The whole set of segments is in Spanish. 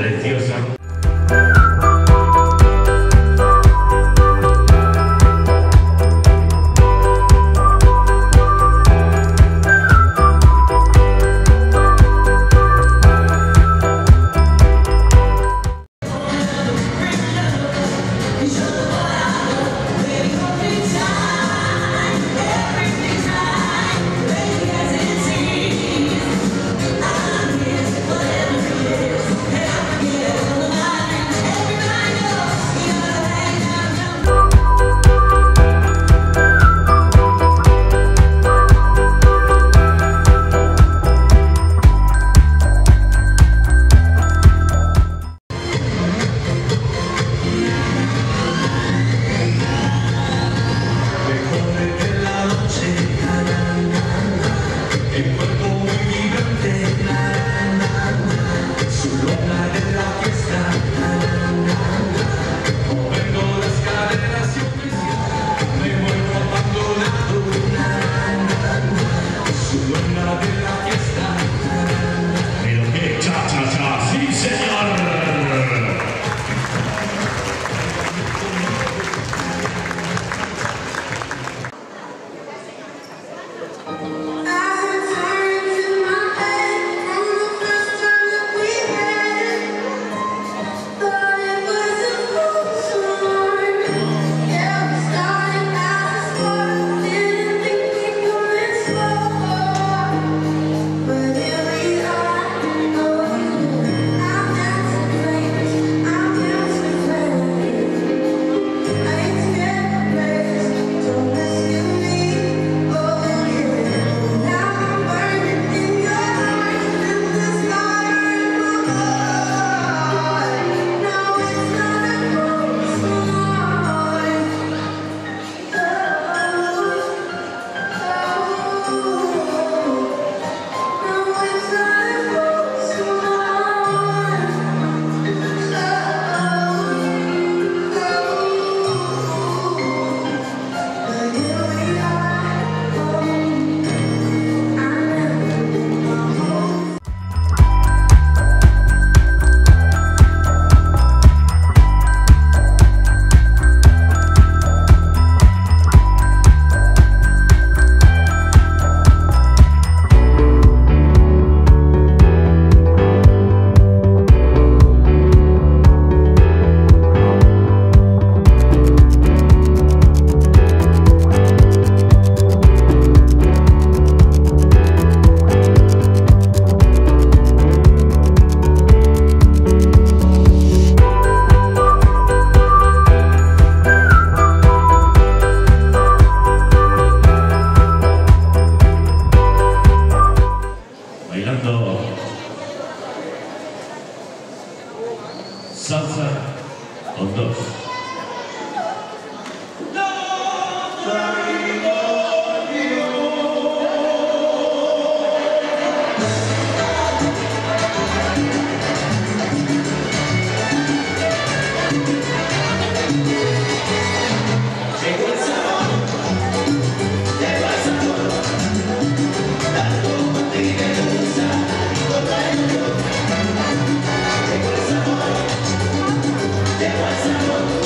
preciosa. Salsa con dos. Llegó el sabor.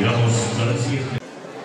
vamos a la siguiente.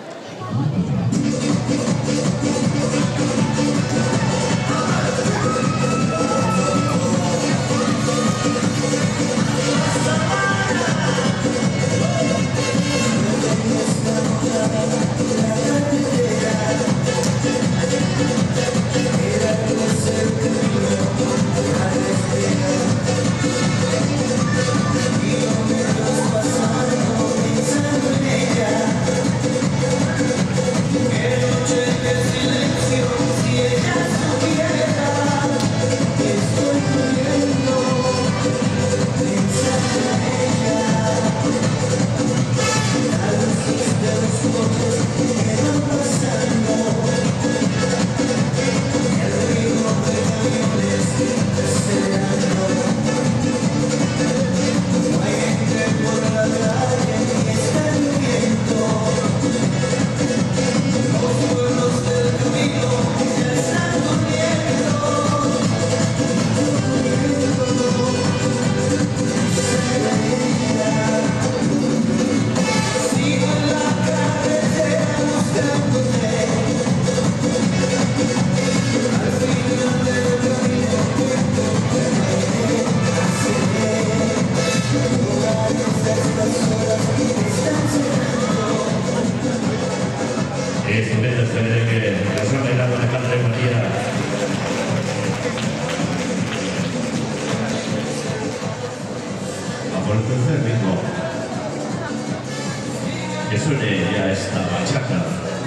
Por el tercer ritmo, que suene ya esta bachata.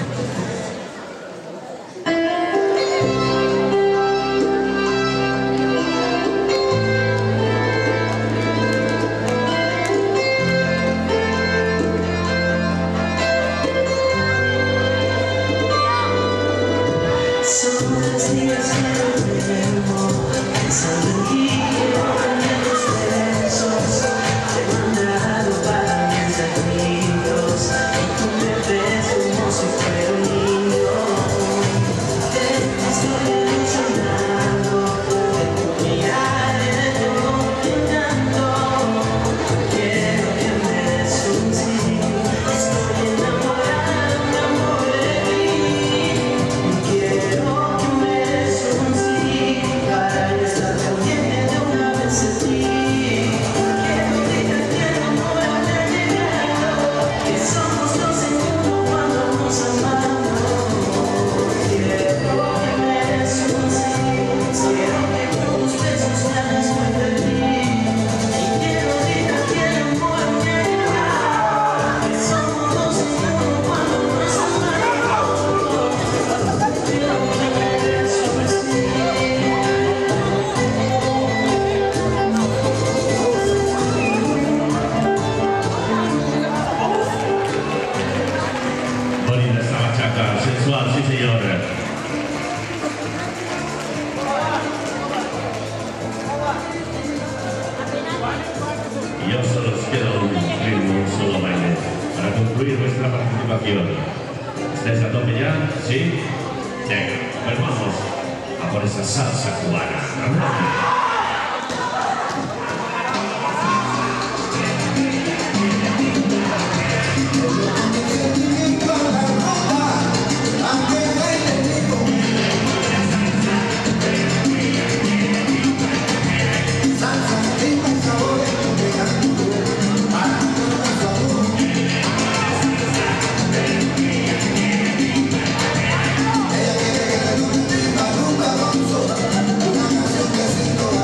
Y ya solo nos queda un ritmo, un solo baile para concluir nuestra participación. ¿Estáis a tope ya? ¿Sí? Venga, pues vamos a por esa salsa cubana. Ella quiere que le guste, rumba, rumba,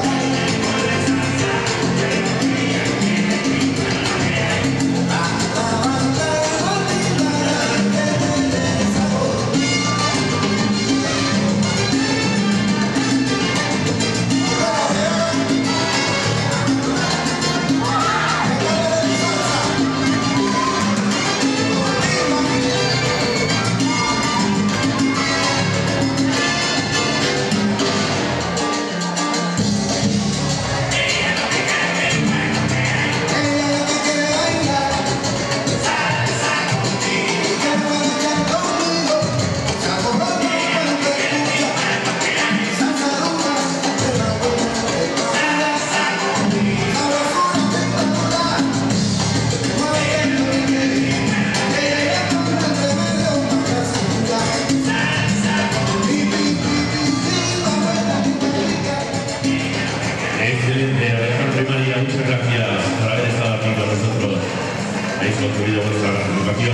concluido vuestra participación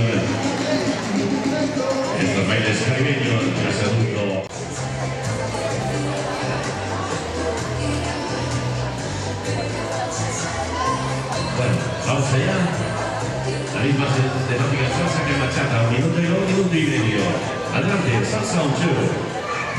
en estos bailes caribeños del segundo. Bueno, vamos allá. La misma temática salsa que bachata, 1 minuto y medio. Adelante, salsa on two.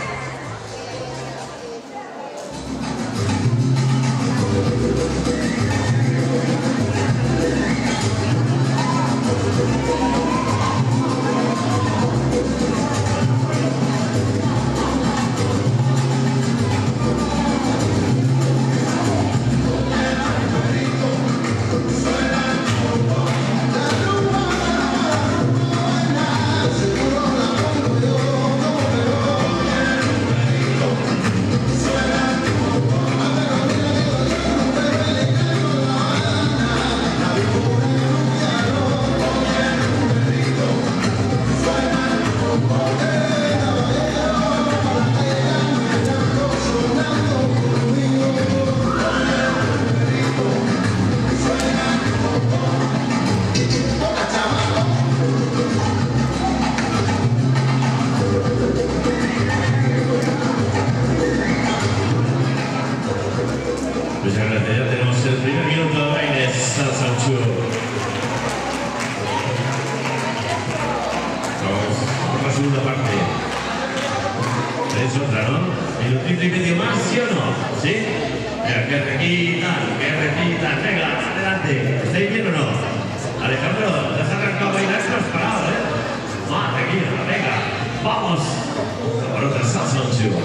Muchas gracias, ya tenemos el primer minuto de baile salsa on two. Vamos por la segunda parte. Es otra, ¿no? Minutito y medio más, ¿sí o no? ¿Sí? Mira, que repitan, venga, adelante. ¿Estáis bien o no? Alejandro, te has arrancado a bailar, estás parado, ¿eh? Madre mía, venga, vamos por otra salsa on two.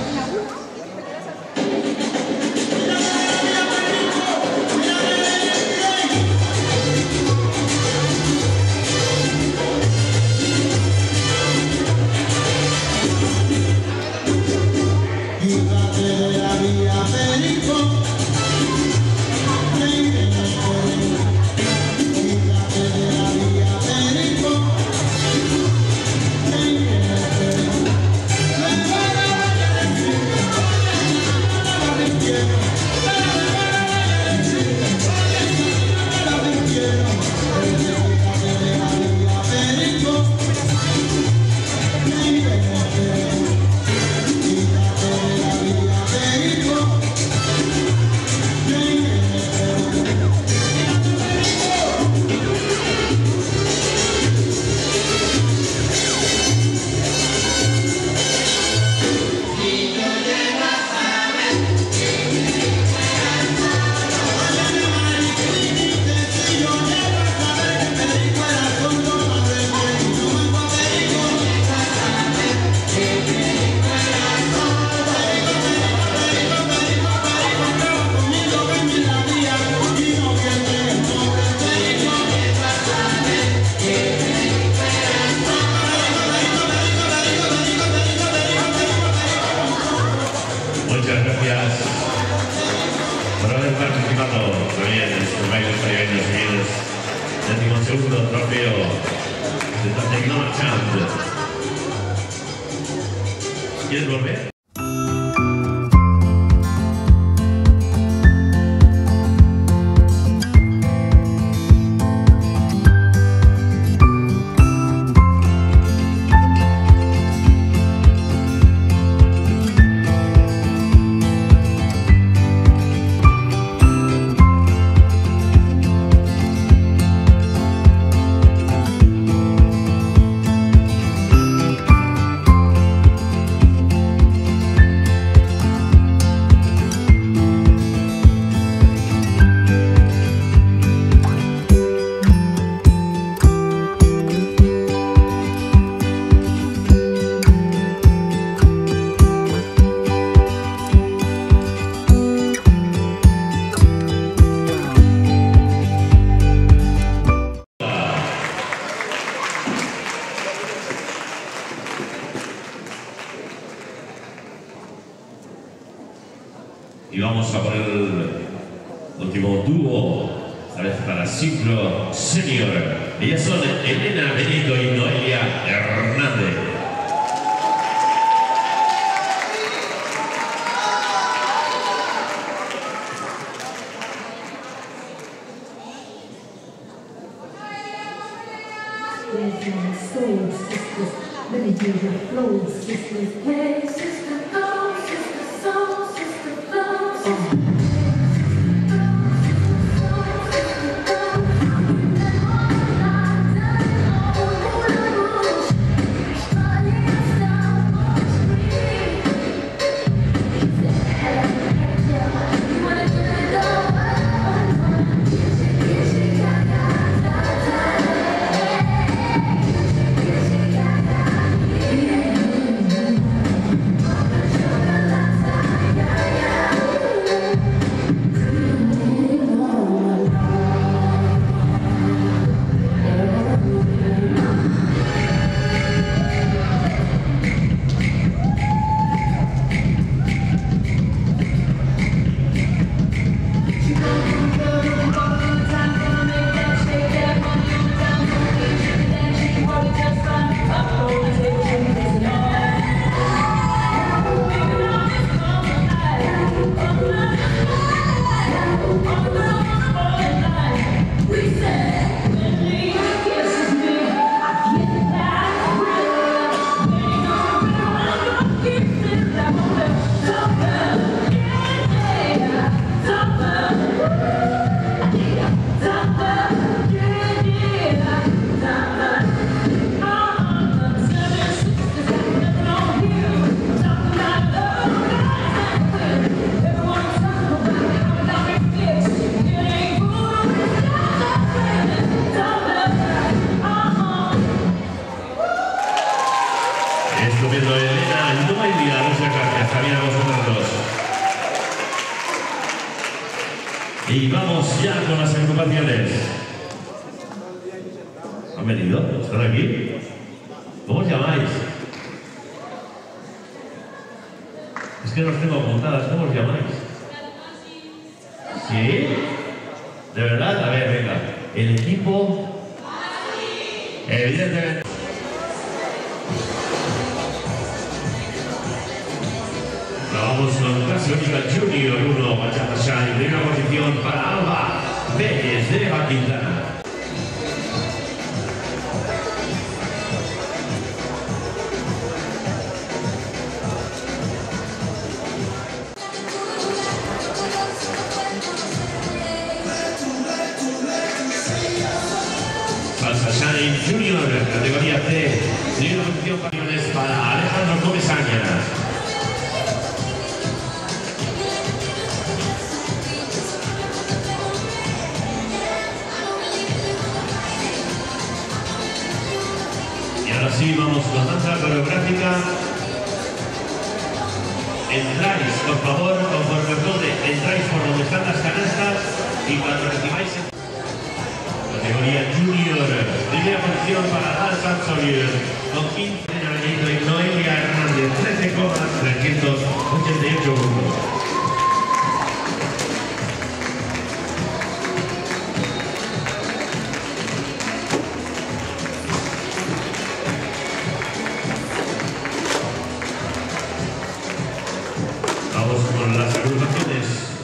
Muchas gracias por haber participado también en estos bailes caribeños seguidos. 12º trofeo de Tecnomachand. ¿Quieres volver? Y vamos a poner el último dúo, esta vez para Ciclo Senior. Ellas son Elena Benito y Noelia Hernández. sisters and soul sisters. Let me hear your flow, sisters. Hey, sister, go, sister, soul, sister, flow. Estupendo, Elena, no hay día, muchas gracias también a vosotros dos. Y vamos ya con las agrupaciones. ¿Han venido? ¿Están aquí? ¿Cómo os llamáis? Es que no os tengo apuntadas, ¿cómo os llamáis? ¿Sí? ¿De verdad? A ver, venga. El equipo... Evidentemente... Vamos con Clásica Junior 1, Bachata Shine, primera posición para Alba Vélez de Eva Quintana. Salsa Shine Junior, categoría C, primera posición para Alejandro Comesaña. Ahora sí, vamos con danza coreográfica. Entráis, por favor, conforme aplaude, entráis por donde están las canastas y cuando recibáis categoría Junior, primera posición para Danza Junior, con 15 añitos y Noelia Hernández, 13,388 puntos. Vamos con las agrupaciones.